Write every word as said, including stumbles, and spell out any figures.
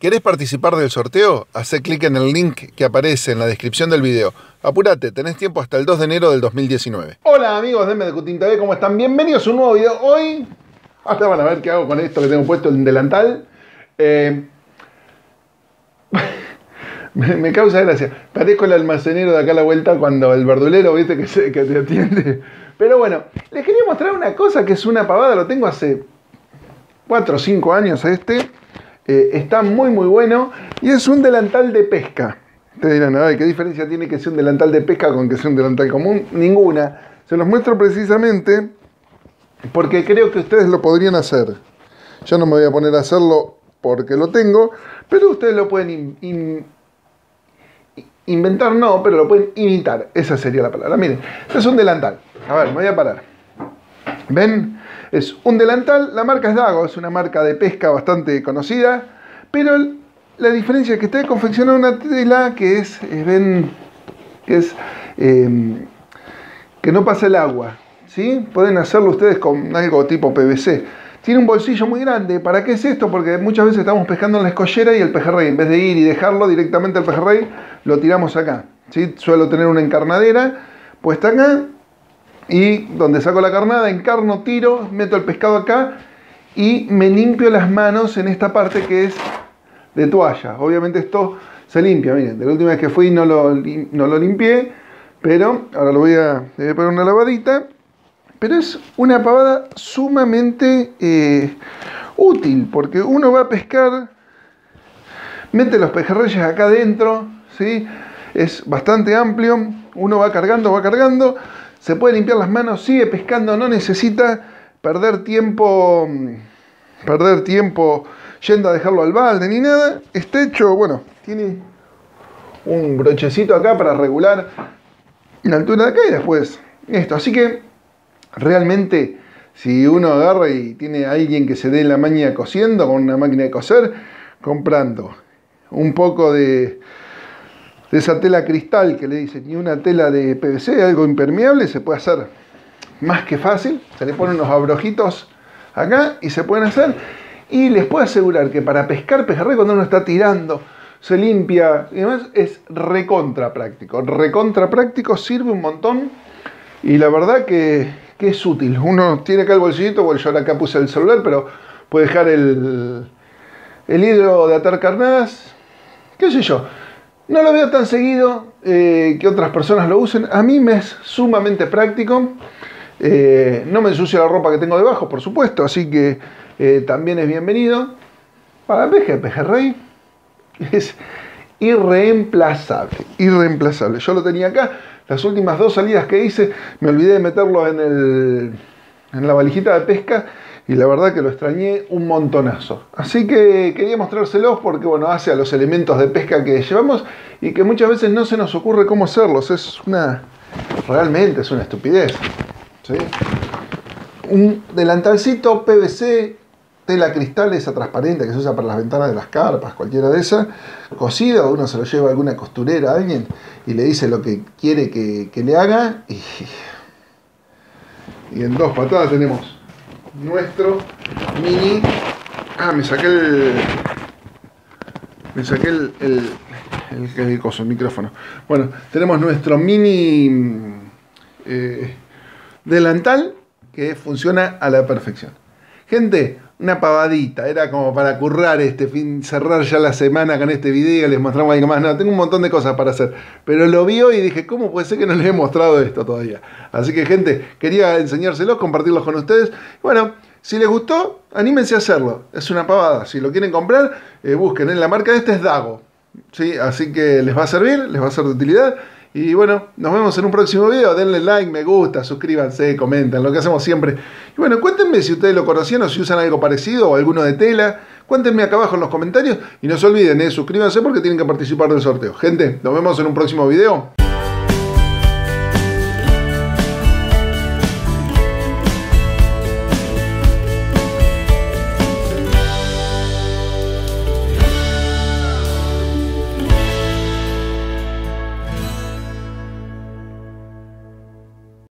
¿Querés participar del sorteo? Hacé clic en el link que aparece en la descripción del video. Apúrate, tenés tiempo hasta el dos de enero del dos mil diecinueve. Hola amigos de M D Q Team T V, ¿cómo están? Bienvenidos a un nuevo video. Hoy, hasta van a ver qué hago con esto que tengo puesto en delantal. Eh, me, me causa gracia. Parezco el almacenero de acá a la vuelta cuando el verdulero, viste, que, se, que te atiende. Pero bueno, les quería mostrar una cosa que es una pavada. Lo tengo hace cuatro o cinco años este. Eh, está muy muy bueno y es un delantal de pesca. Ustedes dirán, a ver, ¿qué diferencia tiene que sea un delantal de pesca con que sea un delantal común? Ninguna. Se los muestro precisamente porque creo que ustedes lo podrían hacer. Yo no me voy a poner a hacerlo porque lo tengo, pero ustedes lo pueden in, in, inventar, no, pero lo pueden imitar. Esa sería la palabra. Miren, este es un delantal. A ver, me voy a parar. ¿Ven? Es un delantal, la marca es Dago, es una marca de pesca bastante conocida, pero la diferencia es que está confeccionada una tela que es, eh, ven, que es, eh, que no pasa el agua, ¿sí? Pueden hacerlo ustedes con algo tipo P V C. Tiene un bolsillo muy grande. ¿Para qué es esto? Porque muchas veces estamos pescando en la escollera y el pejerrey, en vez de ir y dejarlo directamente al pejerrey, lo tiramos acá, ¿sí? Suelo tener una encarnadera puesta acá, y donde saco la carnada, encarno, tiro, meto el pescado acá y me limpio las manos en esta parte que es de toalla. Obviamente esto se limpia, miren, de la última vez que fui no lo, no lo limpié, pero ahora lo voy a, le voy a poner una lavadita. Pero es una pavada sumamente eh, útil, porque uno va a pescar, mete los pejerreyes acá adentro, ¿sí? Es bastante amplio, uno va cargando, va cargando, se puede limpiar las manos, sigue pescando, no necesita perder tiempo, perder tiempo yendo a dejarlo al balde ni nada. Está hecho, bueno, tiene un brochecito acá para regular la altura de acá y después esto. Así que realmente si uno agarra y tiene a alguien que se dé la maña cosiendo con una máquina de coser, comprando un poco de... de esa tela cristal que le dicen, y una tela de P V C, algo impermeable, se puede hacer más que fácil. Se le ponen unos abrojitos acá y se pueden hacer. Y les puedo asegurar que para pescar pejerrey, cuando uno está tirando, se limpia y demás, es recontra práctico. Recontra práctico, sirve un montón y la verdad que, que es útil. Uno tiene acá el bolsillito, bueno, yo ahora acá puse el celular, pero puede dejar el, el hilo de atar carnadas, qué sé yo. No lo veo tan seguido eh, que otras personas lo usen. A mí me es sumamente práctico. Eh, no me ensucia la ropa que tengo debajo, por supuesto. Así que eh, también es bienvenido. Para pesca de pejerrey es irreemplazable. Irreemplazable. Yo lo tenía acá. Las últimas dos salidas que hice me olvidé de meterlo en, el, en la valijita de pesca. Y la verdad que lo extrañé un montonazo. Así que quería mostrárselos porque, bueno, hace a los elementos de pesca que llevamos y que muchas veces no se nos ocurre cómo hacerlos. Es una... realmente es una estupidez, ¿sí? Un delantalcito P V C, tela cristal esa transparente que se usa para las ventanas de las carpas, cualquiera de esas, cosida, uno se lo lleva a alguna costurera a alguien y le dice lo que quiere que, que le haga y... y en dos patadas tenemos nuestro mini... Ah, me saqué el... Me saqué el... El, el, el coso, el micrófono. Bueno, tenemos nuestro mini... Eh, delantal que funciona a la perfección. Gente, una pavadita. Era como para currar este fin, cerrar ya la semana con este video. Les mostramos algo más. No, tengo un montón de cosas para hacer. Pero lo vio y dije, ¿cómo puede ser que no les he mostrado esto todavía? Así que, gente, quería enseñárselos, compartirlos con ustedes. Bueno, si les gustó, anímense a hacerlo. Es una pavada. Si lo quieren comprar, eh, busquen. En la marca de este es Dago, ¿sí? Así que les va a servir, les va a ser de utilidad. Y bueno, nos vemos en un próximo video. Denle like, me gusta, suscríbanse, comenten, lo que hacemos siempre. Y bueno, cuéntenme si ustedes lo conocían o si usan algo parecido o alguno de tela. Cuéntenme acá abajo en los comentarios. Y no se olviden, eh, suscríbanse porque tienen que participar del sorteo. Gente, nos vemos en un próximo video.